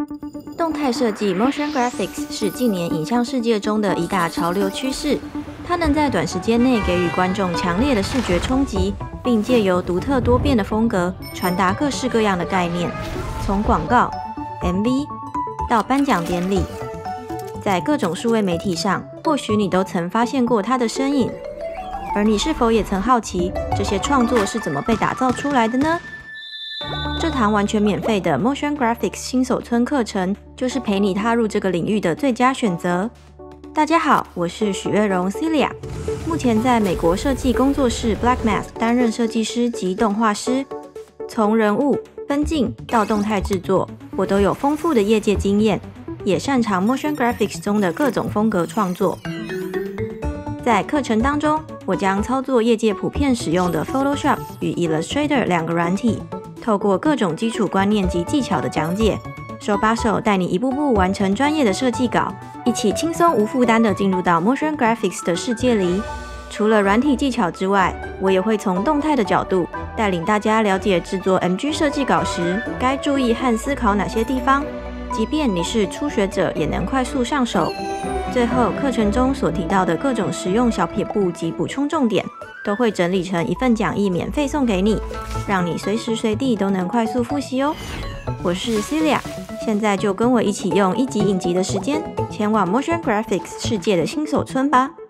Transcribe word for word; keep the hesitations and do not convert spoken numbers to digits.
动态设计 （Motion Graphics） 是近年影像世界中的一大潮流趋势。它能在短时间内给予观众强烈的视觉冲击，并借由独特多变的风格传达各式各样的概念，从广告、M V 到颁奖典礼，在各种数位媒体上，或许你都曾发现过它的身影。而你是否也曾好奇，这些创作是怎么被打造出来的呢？这堂完全免费的 Motion Graphics 新手村课程，就是陪你踏入这个领域的最佳选择。大家好，我是许月荣 Celia， 目前在美国设计工作室 Black Mask 担任设计师及动画师。从人物、分镜到动态制作，我都有丰富的业界经验，也擅长 Motion Graphics 中的各种风格创作。在课程当中，我将操作业界普遍使用的 Photoshop 与 Illustrator 两个软体，透过各种基础观念及技巧的讲解，手把手带你一步步完成专业的设计稿，一起轻松无负担地进入到 Motion Graphics 的世界里。除了软体技巧之外，我也会从动态的角度带领大家了解制作 M G 设计稿时该注意和思考哪些地方，即便你是初学者也能快速上手。最后，课程中所提到的各种实用小撇步及补充重点，都会整理成一份讲义免费送给你，让你随时随地都能快速复习哦。我是 Celia， 现在就跟我一起用一集影集的时间，前往 Motion Graphics 世界的新手村吧。